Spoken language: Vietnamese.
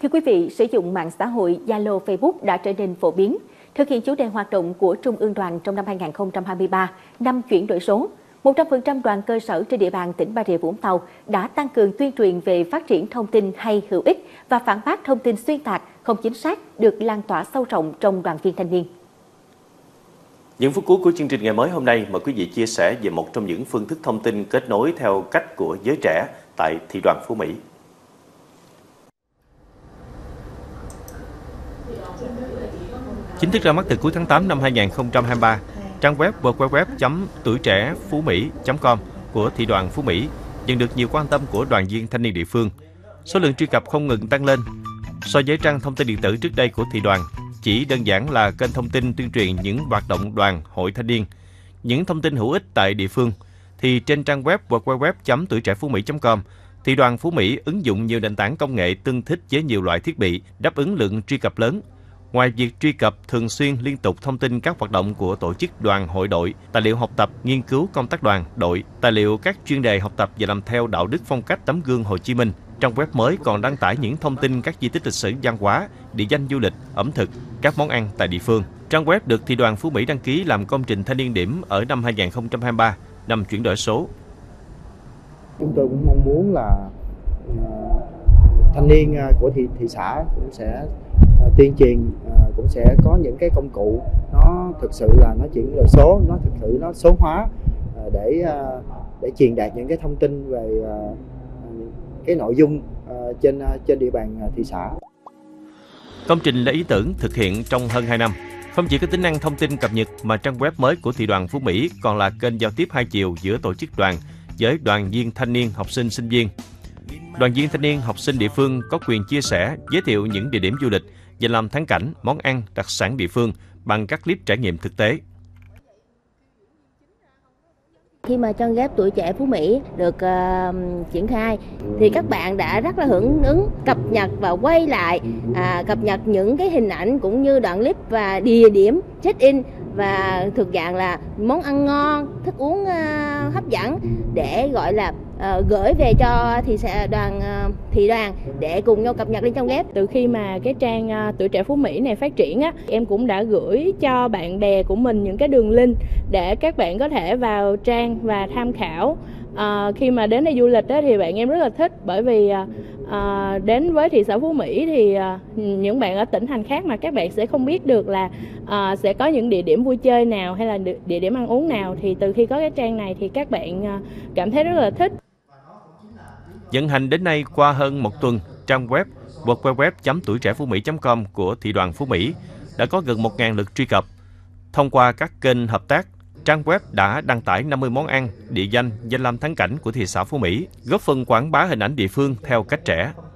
Thưa quý vị, sử dụng mạng xã hội Zalo, Facebook đã trở nên phổ biến. Thực hiện chủ đề hoạt động của Trung ương Đoàn trong năm 2023, năm chuyển đổi số, 100% đoàn cơ sở trên địa bàn tỉnh Bà Rịa Vũng Tàu đã tăng cường tuyên truyền về phát triển thông tin hay hữu ích và phản bác thông tin xuyên tạc, không chính xác được lan tỏa sâu rộng trong đoàn viên thanh niên. Những phút cuối của chương trình ngày mới hôm nay, mời quý vị chia sẻ về một trong những phương thức thông tin kết nối theo cách của giới trẻ tại Thị đoàn Phú Mỹ. Chính thức ra mắt từ cuối tháng 8 năm 2023, trang web www.tuitrẻphúmy.com của Thị đoàn Phú Mỹ nhận được nhiều quan tâm của đoàn viên thanh niên địa phương. Số lượng truy cập không ngừng tăng lên. So với trang thông tin điện tử trước đây của Thị đoàn, chỉ đơn giản là kênh thông tin tuyên truyền những hoạt động đoàn, hội thanh niên, những thông tin hữu ích tại địa phương, thì trên trang web www.tuitrẻphúmy.com, Thị đoàn Phú Mỹ ứng dụng nhiều nền tảng công nghệ tương thích với nhiều loại thiết bị đáp ứng lượng truy cập lớn. Ngoài việc truy cập thường xuyên liên tục thông tin các hoạt động của tổ chức đoàn hội đội, tài liệu học tập nghiên cứu công tác đoàn, đội, tài liệu các chuyên đề học tập và làm theo đạo đức phong cách tấm gương Hồ Chí Minh, trang web mới còn đăng tải những thông tin các di tích lịch sử văn hóa, địa danh du lịch, ẩm thực, các món ăn tại địa phương. Trang web được Thị đoàn Phú Mỹ đăng ký làm công trình thanh niên điểm ở năm 2023, năm chuyển đổi số. Chúng tôi cũng mong muốn là thanh niên của thị xã cũng sẽ tuyên truyền, cũng sẽ có những cái công cụ nó thực sự là nó chuyển đổi số, nó thực sự nó số hóa để truyền đạt những cái thông tin về cái nội dung trên địa bàn thị xã. Công trình lấy ý tưởng thực hiện trong hơn 2 năm. Không chỉ có tính năng thông tin cập nhật mà trang web mới của Thị đoàn Phú Mỹ còn là kênh giao tiếp hai chiều giữa tổ chức đoàn với đoàn viên thanh niên, học sinh, sinh viên. Đoàn viên thanh niên, học sinh địa phương có quyền chia sẻ, giới thiệu những địa điểm du lịch, danh lam thắng cảnh, món ăn, đặc sản địa phương bằng các clip trải nghiệm thực tế. Khi mà trang web Tuổi Trẻ Phú Mỹ được triển khai thì các bạn đã rất là hưởng ứng, cập nhật và quay lại, cập nhật những cái hình ảnh cũng như đoạn clip và địa điểm check-in và thực dạng là món ăn ngon, thức uống hấp dẫn để gọi là gửi về cho thị đoàn để cùng nhau cập nhật lên trong web. Từ khi mà cái trang Tuổi Trẻ Phú Mỹ này phát triển á, em cũng đã gửi cho bạn bè của mình những cái đường link để các bạn có thể vào trang và tham khảo. Khi mà đến đây du lịch á, thì bạn em rất là thích, bởi vì đến với thị xã Phú Mỹ thì những bạn ở tỉnh thành khác mà các bạn sẽ không biết được là sẽ có những địa điểm vui chơi nào hay là địa điểm ăn uống nào, thì từ khi có cái trang này thì các bạn cảm thấy rất là thích. Vận hành đến nay qua hơn một tuần, trang web www.tuitrẻphúmy.com của Thị đoàn Phú Mỹ đã có gần 1.000 lượt truy cập. Thông qua các kênh hợp tác, trang web đã đăng tải 50 món ăn, địa danh, danh lam thắng cảnh của thị xã Phú Mỹ, góp phần quảng bá hình ảnh địa phương theo cách trẻ.